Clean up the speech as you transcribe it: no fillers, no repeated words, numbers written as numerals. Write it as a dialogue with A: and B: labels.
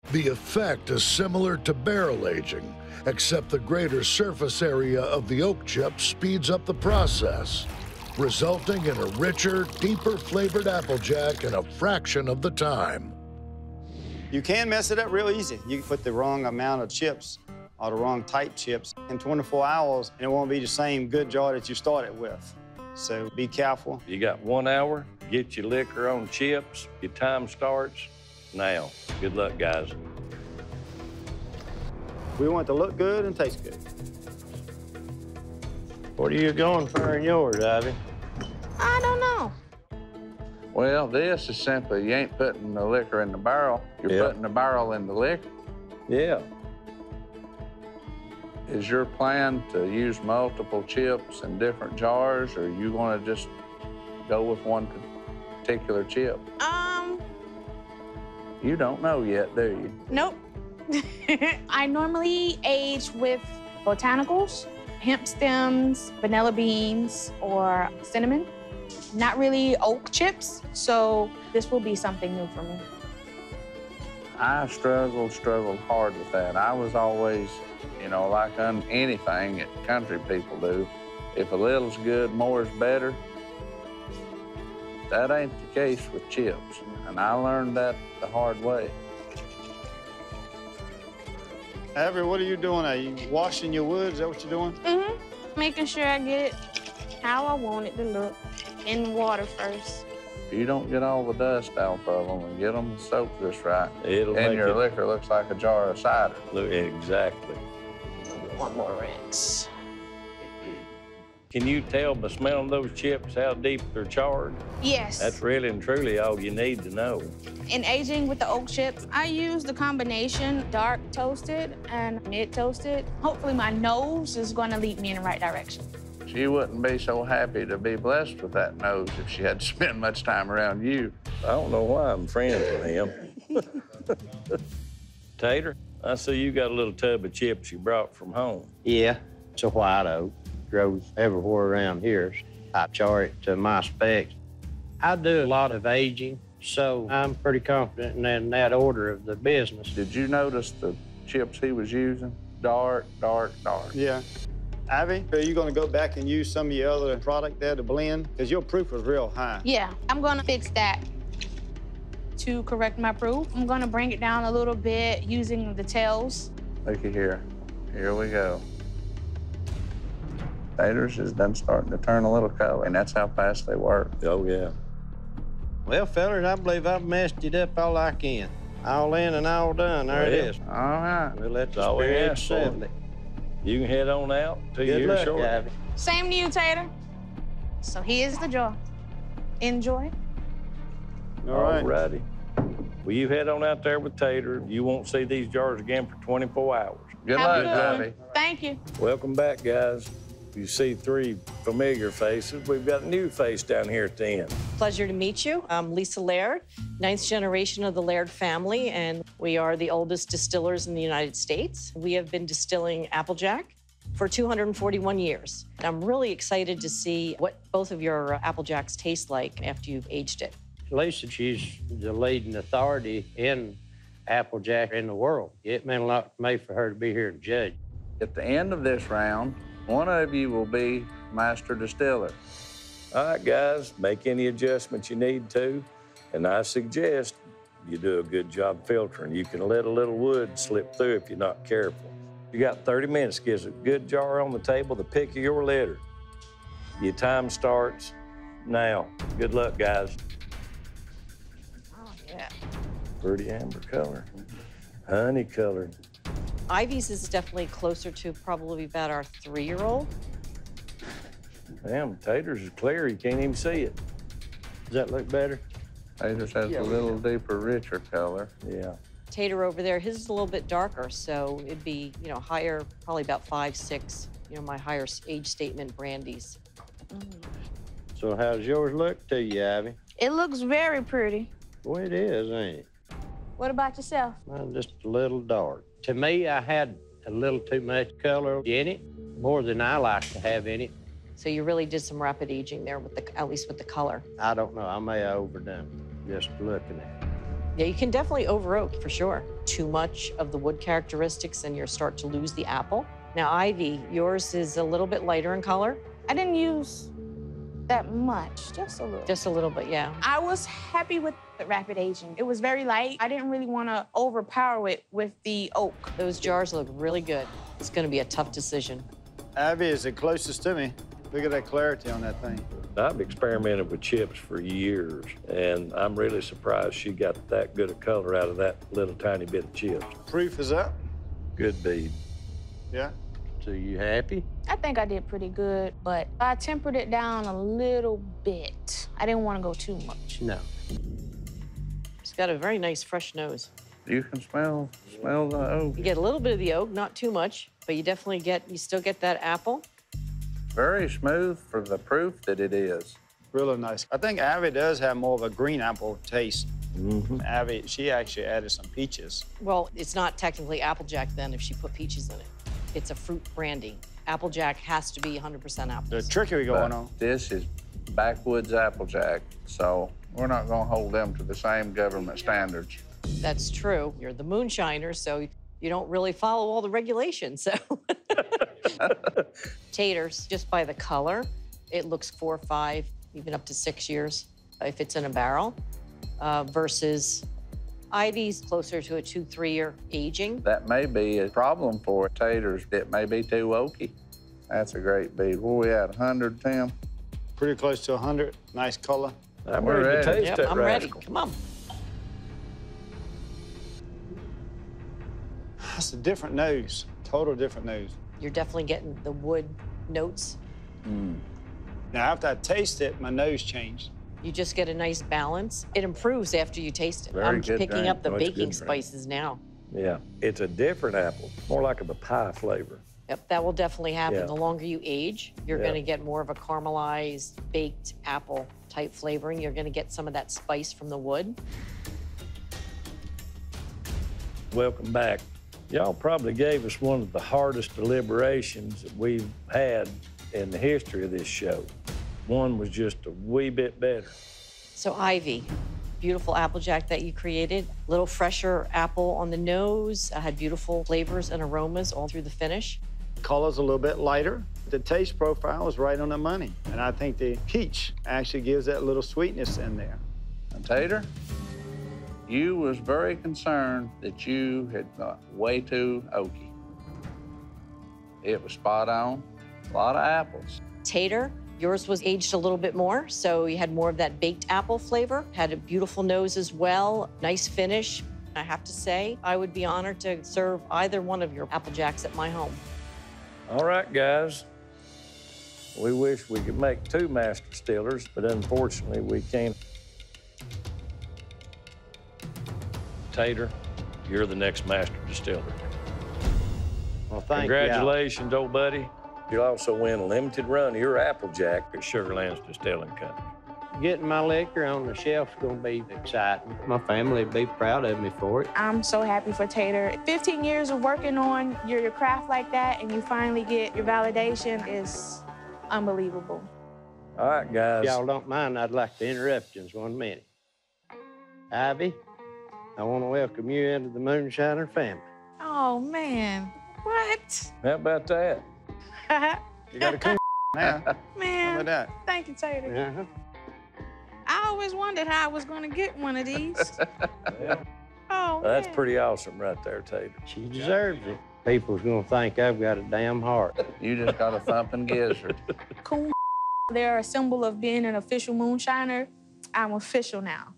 A: The effect is similar to barrel aging, except the greater surface area of the oak chip speeds up the process, resulting in a richer, deeper flavored Applejack in a fraction of the time.
B: You can mess it up real easy. You can put the wrong amount of chips or the wrong type chips in 24 hours, and it won't be the same good jar that you started with. So be careful.
C: You got 1 hour, get your liquor on chips, your time starts now. Good luck, guys.
B: We want it to look good and taste good.
D: What are you going for in yours, Ivy?
E: I don't know.
F: Well, this is simply, you ain't putting the liquor in the barrel, you're putting the barrel in the liquor.
C: Yeah.
F: Is your plan to use multiple chips in different jars, or are you gonna just go with one particular chip? You don't know yet, do you?
E: Nope. I normally age with botanicals, hemp stems, vanilla beans, or cinnamon. Not really oak chips, so this will be something new for me.
F: I struggled hard with that. I was always, you know, like anything that country people do, if a little's good, more is better. That ain't the case with chips, and I learned that the hard way.
B: Abby, what are you doing? Are you washing your wood? Is that what you're doing?
E: Mm-hmm. Making sure I get it how I want it to look. In water first.
F: If you don't get all the dust out of them and get them soaked just right,
C: It'll
F: and
C: make
F: your
C: it
F: liquor looks like a jar of cider.
C: look exactly.
E: One more rinse.
C: Can you tell by smelling those chips how deep they're charred?
E: Yes.
C: That's really and truly all you need to know.
E: In aging with the oak chips, I use the combination dark toasted and mid toasted. Hopefully my nose is going to lead me in the right direction.
F: She wouldn't be so happy to be blessed with that nose if she had to spend much time around you.
C: I don't know why I'm friends with him. Tater, I see you got a little tub of chips you brought from home.
D: Yeah, it's a white oak. Grows everywhere around here. I char it to my specs. I do a lot of aging, so I'm pretty confident in that order of the business.
F: Did you notice the chips he was using? Dark, dark, dark.
B: Yeah. Ivy, are you going to go back and use some of your other product there to blend? Because your proof was real high.
E: Yeah, I'm going to fix that. To correct my proof, I'm going to bring it down a little bit using the tails.
F: Looky here. Here we go. Taters is done starting to turn a little color, and that's how fast they work.
C: Oh, yeah.
D: Well, fellas, I believe I've messed it up all I can. All in and all done. There it is.
F: All right.
D: We'll let the
C: That's all we
D: spirit
C: asked for.
D: settle it.
C: You can head on out till
D: Good
C: you're
D: luck,
C: short.
D: Ivy.
E: Same to you, Tater. So here's the jar. Enjoy.
B: All right.
C: Alrighty. Well, you head on out there with Tater. You won't see these jars again for 24 hours.
F: Good
E: Have a
F: luck,
E: good one.
F: Ivy.
E: Thank you.
C: Welcome back, guys. You see 3 familiar faces. We've got a new face down here at the end.
G: Pleasure to meet you. I'm Lisa Laird, 9th generation of the Laird family, and we are the oldest distillers in the United States. We have been distilling Applejack for 241 years. I'm really excited to see what both of your Applejacks taste like after you've aged it.
D: Lisa, she's the leading authority in Applejack in the world. It meant a lot to me for her to be here to judge.
F: At the end of this round, one of you will be Master Distiller.
C: All right, guys, make any adjustments you need to, and I suggest you do a good job filtering. You can let a little wood slip through if you're not careful. You got 30 minutes, gives a good jar on the table, the pick of your litter. Your time starts now. Good luck, guys.
E: Oh, yeah.
C: Pretty amber color, honey colored.
G: Ivy's is definitely closer to probably about our 3-year-old.
C: Damn, Taters is clear. You can't even see it.
D: Does that look better?
F: Taters has a little deeper, richer color.
C: Yeah.
G: Tater over there, his is a little bit darker, so it'd be, higher, probably about 5, 6, my higher age statement brandies.
D: So how's yours look to you, Ivy?
E: It looks very pretty.
D: Boy, it is, ain't it?
E: What about yourself?
D: Mine's just a little dark. To me, I had a little too much color in it, more than I like to have in it.
G: So you really did some rapid aging there, at least with the color.
D: I don't know, I may have overdone it, just looking at it.
G: Yeah, you can definitely over oak for sure. too much of the wood characteristics and you start to lose the apple. Now, Ivy, yours is a little bit lighter in color.
E: I didn't use that much, just a little.
G: Just a little bit, yeah.
E: I was happy with the rapid aging. It was very light. I didn't really want to overpower it with the oak.
G: Those jars look really good. It's going to be a tough decision.
B: Abby is the closest to me. Look at that clarity on that thing.
C: I've experimented with chips for years, and I'm really surprised she got that good a color out of that little tiny bit of chips.
B: Proof is up.
C: Good bead.
B: Yeah.
D: So you happy?
E: I think I did pretty good, but I tempered it down a little bit. I didn't want to go too much.
D: No.
G: It's got a very nice fresh nose.
F: You can smell the oak.
G: You get a little bit of the oak, not too much, but you definitely you still get that apple.
F: Very smooth for the proof that it is.
B: Really nice. I think Abby does have more of a green apple taste. Abby, she actually added some peaches.
G: Well, it's not technically Applejack then if she put peaches in it. It's a fruit brandy. Applejack has to be 100% apples.
B: There's trickery going on.
F: This is backwoods Applejack, so we're not going to hold them to the same government standards.
G: That's true. You're the Moonshiners, so you don't really follow all the regulations, so. Taters, just by the color, it looks 4 or 5, even up to 6 years if it's in a barrel, versus Ivy's closer to a 2-3 year aging.
F: That may be a problem for taters. It may be too oaky. That's a great bead. Where we at, 100, Tim?
B: Pretty close to 100. Nice color.
C: I'm
F: We're
C: ready to
F: ready.
C: taste
G: Yep,
C: that
G: I'm
C: rascal.
G: ready. Come on.
B: It's a different nose. Total different nose.
G: You're definitely getting the wood notes.
B: Now, after I taste it, my nose changed.
G: You just get a nice balance. It improves after you taste it.
F: Very
G: I'm
F: good
G: picking
F: drink.
G: up the
C: Oh, it's
G: baking
C: good drink.
G: spices now.
C: Yeah, it's a different apple, more like of a pie flavor.
G: Yep, that will definitely happen.
C: Yeah.
G: The longer you age, you're
C: Yeah.
G: going to get more of a caramelized, baked apple type flavoring. You're going to get some of that spice from the wood.
C: Welcome back. Y'all probably gave us one of the hardest deliberations that we've had in the history of this show. One was just a wee bit better.
G: So Ivy, beautiful Applejack that you created. Little fresher apple on the nose. Had beautiful flavors and aromas all through the finish.
B: Color's a little bit lighter. The taste profile is right on the money. And I think the peach actually gives that little sweetness in there.
F: And Tater, you was very concerned that you had got way too oaky. It was spot on. A lot of apples.
G: Tater, yours was aged a little bit more, so you had more of that baked apple flavor. Had a beautiful nose as well, nice finish. I have to say, I would be honored to serve either one of your Applejacks at my home.
C: All right, guys. We wish we could make 2 Master Distillers, but unfortunately we can't. Tater, you're the next Master Distiller.
D: Well, thank you.
C: Congratulations, old buddy. You'll also win a limited run of your Applejack at Sugarlands Distilling Company.
D: Getting my liquor on the shelf's gonna be exciting. My family would be proud of me for it.
E: I'm so happy for Tater. 15 years of working on your craft like that, and you finally get your validation is unbelievable.
C: All right, guys.
D: If y'all don't mind, I'd like to interrupt you just 1 minute. Ivy, I want to welcome you into the Moonshiner family.
E: Oh, man. What?
C: How about that?
B: You got a cool now. How
E: Man,
B: about that?
E: thank you, Tater.
D: Uh-huh.
E: I always wondered how I was going to get one of these.
C: Yeah.
E: Oh,
C: That's
E: man.
C: pretty awesome right there, Tater.
D: She deserves it. People's gonna think I've got a damn heart.
F: You just got a thumping gizzard.
E: Cool. They're a symbol of being an official moonshiner. I'm official now.